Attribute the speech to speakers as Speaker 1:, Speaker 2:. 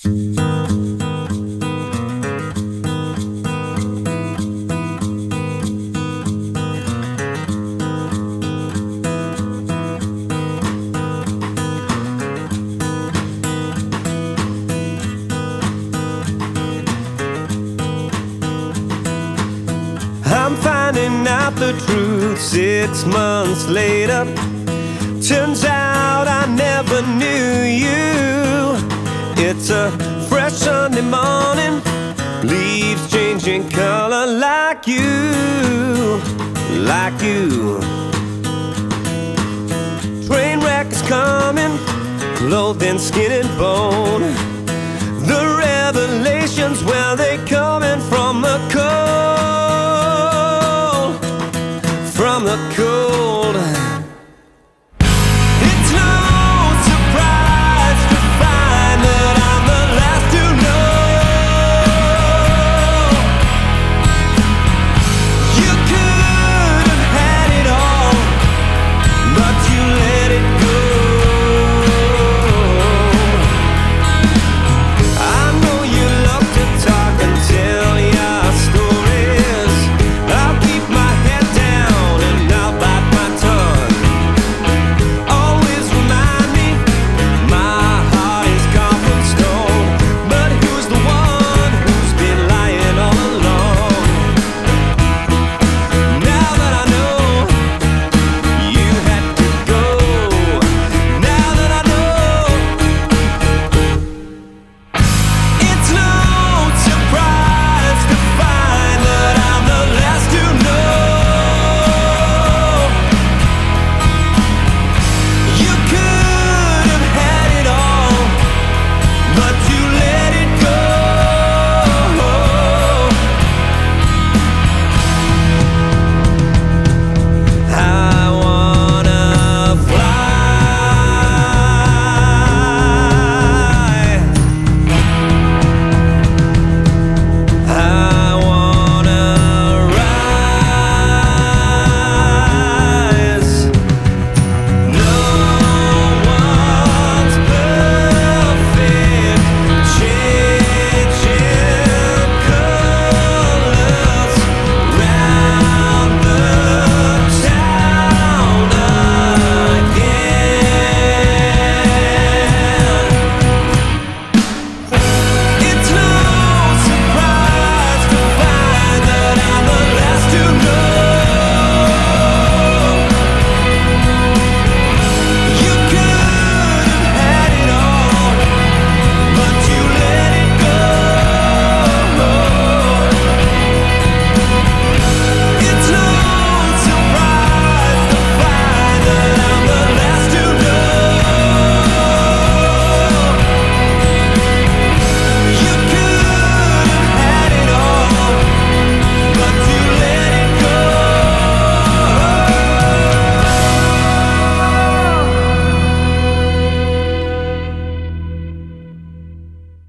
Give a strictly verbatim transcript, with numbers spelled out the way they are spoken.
Speaker 1: I'm finding out the truth six months later. Turns out I never knew you. It's a fresh Sunday morning, leaves changing color like you, like you. Train wreck is coming, clothed in skin and bone. The revelations, well, they come